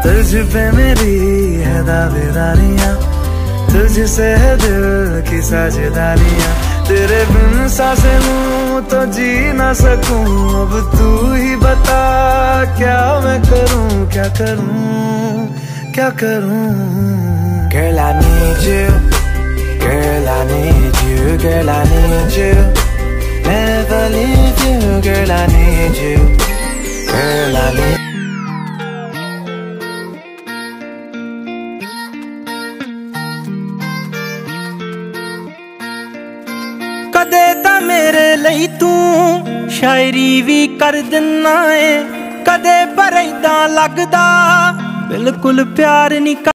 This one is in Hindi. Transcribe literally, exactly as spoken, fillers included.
तुझ पे मेरी है दावेदारियां, तुझसे है दिल की साझेदारियां। तेरे बिन सांसें लूं तो जी ना सकूं, अब तू ही बता क्या मैं करूं, क्या करूं, क्या करूं। Girl, I need you, girl, I need you, girl, I need you, never leave you, girl, I need you, girl, I need you. कदे तां मेरे लई तू शायरी भी कर दिना है, कदे पर इदां लगदा बिल्कुल प्यार नहीं।